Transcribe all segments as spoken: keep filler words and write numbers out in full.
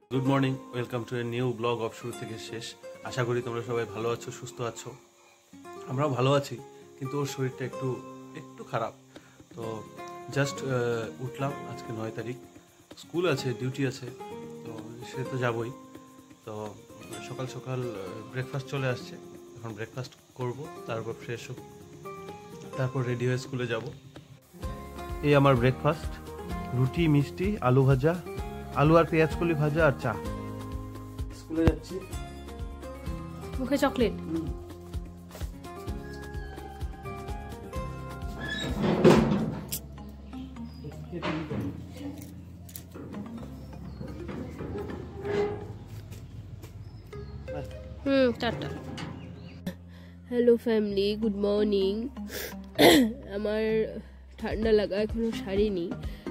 Good morning, welcome to a new blog of শুরু থেকে শেষ। আশা করি তোমরা সবাই ভালো আছো, সুস্থ আছো। আমরাও ভালো আছি, কিন্তু ওর শরীরটা একটু একটু খারাপ। তো জাস্ট উঠলাম, আজকে নয় তারিখ, স্কুল আছে, ডিউটি আছে, তো সে তো যাবই। তো সকাল সকাল ব্রেকফাস্ট চলে আসছে, এখন ব্রেকফাস্ট করব, তারপর ফ্রেশ হোক, তারপর রেডি হয়ে স্কুলে যাব। এই আমার ব্রেকফাস্ট, রুটি, মিষ্টি, আলু ভাজা, আলু আর পেঁয়াজ কলি ভাজা আর চা। স্কুলে যাচ্ছি, মুখে চকলেট। হুম টাটা। Hello family, good morning. আমার ঠান্ডা লাগা এখনো সারিনি।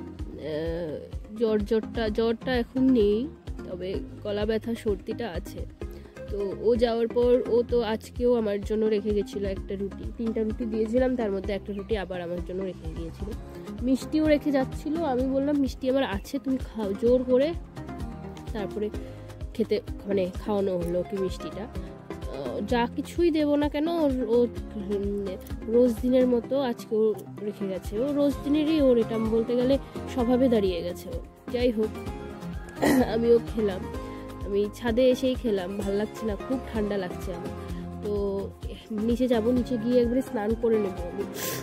জ্বর জ্বরটা জ্বরটা এখন নেই, তবে গলা ব্যথা সর্দিটা আছে। তো ও যাওয়ার পর ও তো আজকেও আমার জন্য রেখে গেছিলো একটা রুটি, তিনটা রুটি দিয়েছিলাম, তার মধ্যে একটা রুটি আবার আমার জন্য রেখে গিয়েছিল। মিষ্টিও রেখে যাচ্ছিলো, আমি বললাম মিষ্টি আমার আছে, তুমি খাও, জোর করে তারপরে খেতে মানে খাওয়ানো হলো কি মিষ্টিটা। যা কিছুই দেবো না কেন, ও রোজ দিনের মতো আজকেও রেখে গেছে। ও রোজ দিনেরই ওর এটা বলতে গেলে স্বভাবে দাঁড়িয়ে গেছে ও। যাই হোক, আমিও খেলাম, আমি ছাদে এসেই খেলাম, ভাল লাগছে না, খুব ঠান্ডা লাগছে আমার। তো নিচে যাব, নিচে গিয়ে একবারে স্নান করে নেবো আমি।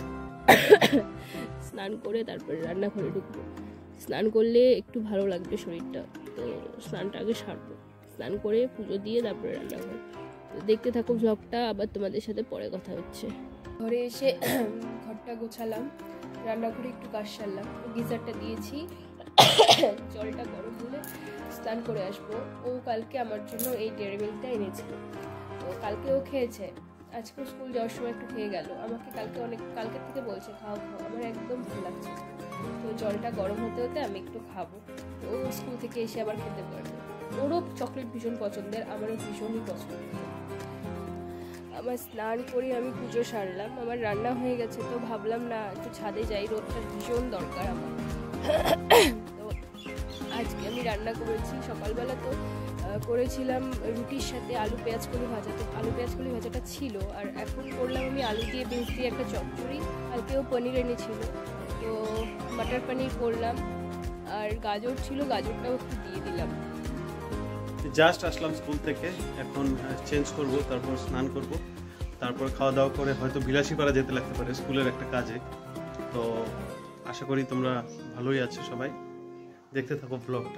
স্নান করে তারপরে রান্নাঘরে ঢুকবো। স্নান করলে একটু ভালো লাগবে শরীরটা, তো স্নানটা আগে সারবো। স্নান করে পুজো দিয়ে তারপরে রান্নাঘর। দেখতে থাকো ব্লগটা, আবার তোমাদের সাথে পরে কথা হচ্ছে। ঘরে এসে ঘরটা গোছালাম, রান্নাঘরে একটু কাজ সারলাম, গিজারটা দিয়েছি, জলটা গরম হলে স্নান করে আসবো। ও কালকে আমার জন্য এই ডেয়ারি মিল্কটা এনেছিল, তো কালকে ও খেয়েছে, আজকেও স্কুল যাওয়ার সময় একটু খেয়ে গেল। আমাকে কালকে অনেক কালকের থেকে বলছে খাও খাও, আমার একদম ভালো লাগছে। তো জলটা গরম হতে হতে আমি একটু খাবো, তো ও স্কুল থেকে এসে আবার খেতে পারবে। ওরও চকলেট ভীষণ পছন্দের, আমারও ভীষণই পছন্দ। আমার স্নান করে আমি পুজো সারলাম, আমার রান্না হয়ে গেছে, তো ভাবলাম না একটু ছাদে যাই, রোদটা ভীষণ দরকার আমার। তো আজকে আমি রান্না করেছি, সকালবেলা তো করেছিলাম রুটির সাথে আলু পেঁয়াজ কলি ভাজা, তো আলু পেঁয়াজ কলি ভাজাটা ছিল। আর এখন করলাম আমি আলু দিয়ে বেশ দিয়ে একটা চচ্চড়ি, কালকেও পনির এনেছিল, তো মাটার পনির করলাম। আর গাজর ছিল, গাজরটাও একটু দিয়ে দিলাম। জাস্ট আসলাম স্কুল থেকে, এখন চেঞ্জ করব, তারপর স্নান করব, তারপর খাওয়া দাওয়া করে হয়তো বিলাসীপাড়া যেতে লাগতে পারে স্কুলের একটা কাজে। তো আশা করি তোমরা ভালোই আছো সবাই, দেখতে থাকো ব্লগটা।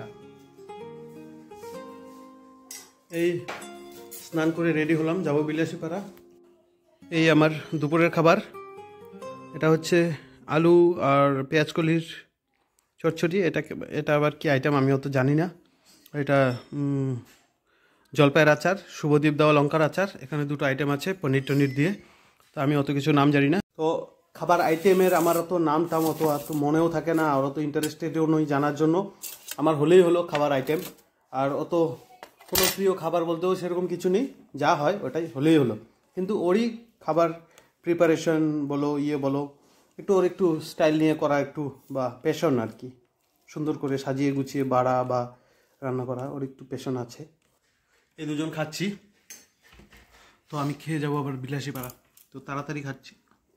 এই স্নান করে রেডি হলাম, যাব বিলাসীপাড়া। এই আমার দুপুরের খাবার, এটা হচ্ছে আলু আর পেঁয়াজ কলির চচ্চড়ি। এটা এটা আবার কি আইটেম আমি অত জানি না। এটা জলপাইয়ের আচার, শুভদীপ দেওয়া লঙ্কার আচার, এখানে দুটো আইটেম আছে পনির টনির দিয়ে, তো আমি অত কিছু নাম জানি না। তো খাবার আইটেমের আমার অত নাম টাম অত অত মনেও থাকে না, আর অত ইন্টারেস্টেডও নই জানার জন্য। আমার হলেই হলো খাবার আইটেম, আর অত কোনো প্রিয় খাবার বলতেও সেরকম কিছু নেই, যা হয় ওটাই হলেই হলো। কিন্তু ওরই খাবার প্রিপারেশন বলো, ইয়ে বলো, একটু ওর একটু স্টাইল নিয়ে করা, একটু বা প্যাশন আর কি, সুন্দর করে সাজিয়ে গুছিয়ে বাড়া বা রান্না করা, ওর একটু প্যাশন আছে। এই দুজন খাচ্ছি, তো আমি খেয়ে যাবো আবার বিলাসীপাড়া, তো তাড়াতাড়ি খাচ্ছি।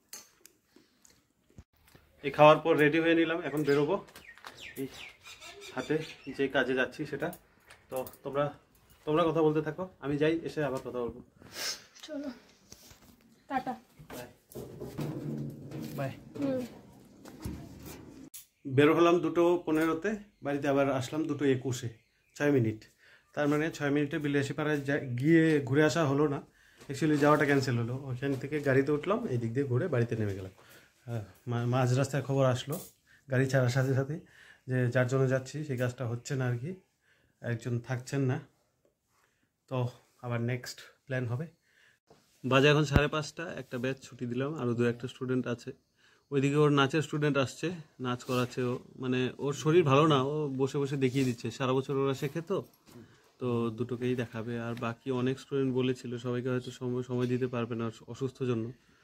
এই খাওয়ার পর রেডি হয়ে নিলাম, এখন বেরোবো এই হাতে যে কাজে যাচ্ছি সেটা। তো তোমরা তোমরা কথা বলতে থাকো, আমি যাই, এসে আবার কথা বলবো। চলো, টাটা, বাই বাই। বেরো হলাম দুটো পনেরোতে, বাড়িতে আবার আসলাম দুটো একুশে, ছয় মিনিট। তার মানে ছয় মিনিটে বিলাসীপাড়ায় গিয়ে ঘুরে আসা হলো না, অ্যাকচুয়ালি যাওয়াটা ক্যান্সেল হলো। ওইখান থেকে গাড়িতে উঠলাম, এই দিক দিয়ে ঘুরে বাড়িতে নেমে গেলাম। মাঝ রাস্তায় খবর আসলো গাড়ি ছাড়ার সাথে সাথে যে যার জন্য যাচ্ছি সেই কাজটা হচ্ছে না আর কি, একজন থাকছেন না, তো আবার নেক্সট প্ল্যান হবে। বাজে এখন সাড়ে পাঁচটা, একটা ব্যাচ ছুটি দিলাম, আরও দু একটা স্টুডেন্ট আছে। ওইদিকে ওর নাচের স্টুডেন্ট আসছে, নাচ করাচ্ছে ও, মানে ওর শরীর ভালো না, ও বসে বসে দেখিয়ে দিচ্ছে, সারা বছর ওরা শেখে তো তো দুটোকেই দেখাবে। আর বাকি অনেক স্টুডেন্ট বলেছিল, সবাইকে হয়তো সময় সময় দিতে পারবে না অসুস্থ জন্য।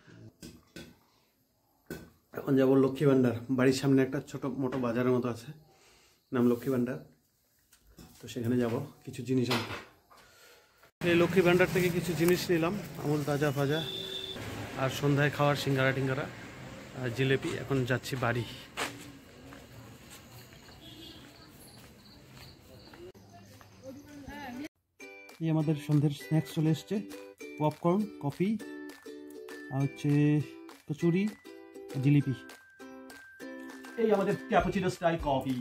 এখন যাবো লক্ষ্মী ভাণ্ডার, বাড়ির সামনে একটা ছোট মোটো বাজারের মতো আছে, নাম লক্ষ্মী ভাণ্ডার। তো সেখানে যাব কিছু জিনিস আনতে। এই লক্ষ্মী ভাণ্ডার থেকে কিছু জিনিস নিলাম, আমুল তাজা ভাজা আর সন্ধ্যায় খাওয়ার সিঙ্গারা টিঙ্গারা আর জিলেপি। এখন যাচ্ছি বাড়ি। এই আমাদের সন্ধ্যের স্ন্যাক্স চলে এসছে, পপকর্ন, কফি আর হচ্ছে কচুরি, জিলিপি। এই আমাদের ক্যাপুচিনো স্টাইল কফি,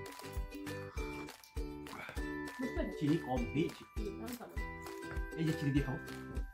চিনি কম দিয়েছি, এই যে চিনি দিয়ে খাও।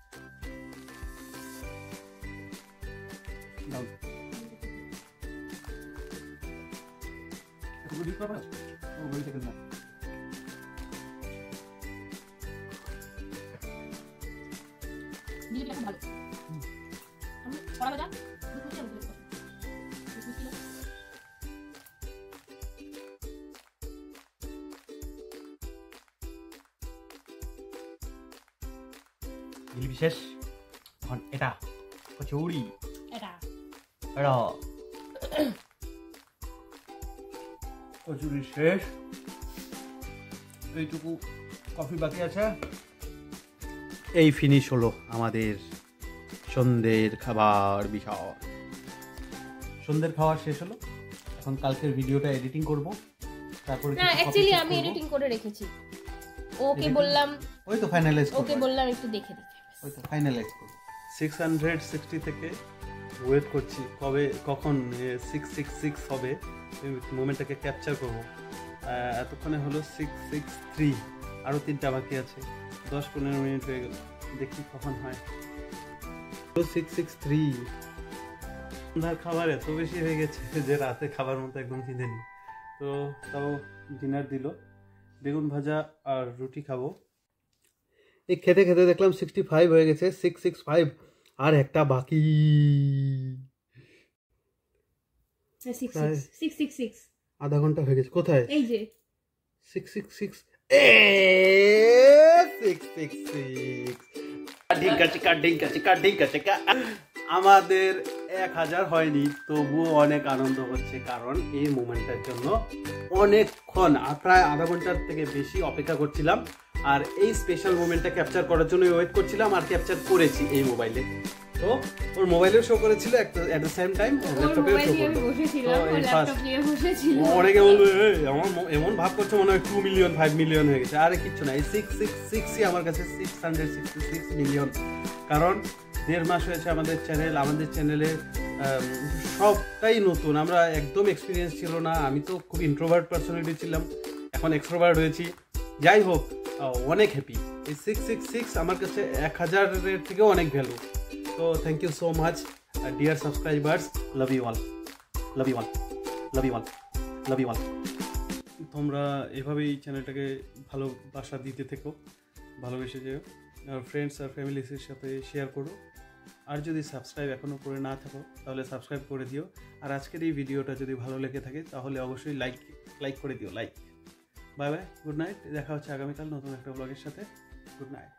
জিলিপি শেষ, এখন এটা কচুরি, এটা এটা কচুরি শেষ, এইটুকু কফি বাকি আছে। এই ফিনিশ হলো আমাদের সন্ধ্যের খাবার বিশাল। সন্ধ্যের খাবার শেষ হলো, এখন কালকের ভিডিওটা এডিটিং করব। তারপরে না অ্যাকচুয়ালি আমি এডিটিং করে রেখেছি, ওকে বললাম, ওই তো ফাইনালাইজ করব, ওকে বললাম একটু দেখে দেখে, ওই তো ফাইনালাইজ করব। সিক্স হান্ড্রেড সিক্সটি থেকে ওয়েট করছি কবে কখন সিক্স সিক্স সিক্স হবে, মোমেন্টটাকে ক্যাপচার করব। এতক্ষণে হলো সিক্স সিক্স থ্রি, আরও তিনটা বাকি আছে, দশ পনেরো মিনিট হয়ে গেল, দেখি কখন হয়। Six six three. সন্ধ্যার খাবার এত বেশি হয়ে গেছে যে রাতে খাবার মতো একদম খিদে নেই। তো তাও ডিনার দিল, বেগুন ভাজা আর রুটি খাবো। এই খেতে খেতে দেখলাম সিক্সটি ফাইভ হয়ে গেছে, সিক্স সিক্স ফাইভ, আর একটা বাকি। আধা ঘন্টা হয়ে গেছে, কোথায়? এই যে six six six, six six six. Dhinka Chika Dhinka Chika Dhinka চিকা। আমাদের এক হাজার হয়নি, তবুও অনেক আনন্দ হচ্ছে, কারণ এই মোমেন্টটার জন্য অনেকক্ষণ, প্রায় আধা ঘন্টার থেকে বেশি অপেক্ষা করছিলাম। আর এই স্পেশাল মোমেন্টটা ক্যাপচার করার জন্য ওয়েট করছিলাম, আর ক্যাপচার করেছি এই মোবাইলে। তো ওর মোবাইলেও শো করেছিল এট দ্য সেম টাইম ল্যাপটপেও শো করলো। অনেকে বলবে আমার এমন ভাব করছে মনে হয় টু মিলিয়ন ফাইভ মিলিয়ন হয়ে গেছে। আরে কিচ্ছু না, এই সিক্স সিক্স সিক্সই আমার কাছে six hundred sixty six million. কারণ দেড় মাস হয়েছে আমাদের চ্যানেল, আমাদের চ্যানেলে সবটাই নতুন, আমরা একদম এক্সপিরিয়েন্স ছিল না। আমি তো খুব ইন্ট্রোভার্ট পার্সোনালিটি ছিলাম, এখন এক্সট্রোভার্ট হয়েছি। যাই হোক, অনেক হ্যাপি। এই সিক্স সিক্স সিক্স আমার কাছে এক হাজারের থেকেও অনেক ভ্যালু। তো thank you so much dear subscribers, love you all, love you all, love you all, love you all. তোমরা এভাবেই চ্যানেলটাকে ভালোবাসা দিতে থেকো, ভালোবেসে যেও, আর ফ্রেন্ডস আর ফ্যামিলিসের সাথে শেয়ার করো। আর যদি সাবস্ক্রাইব এখনও করে না থাকো তাহলে সাবস্ক্রাইব করে দিও। আর আজকের এই ভিডিওটা যদি ভালো লেগে থাকে তাহলে অবশ্যই লাইক লাইক করে দিও, like. Bye bye, good night, দেখা হচ্ছে আগামীকাল নতুন একটা ব্লগের সাথে। Good night.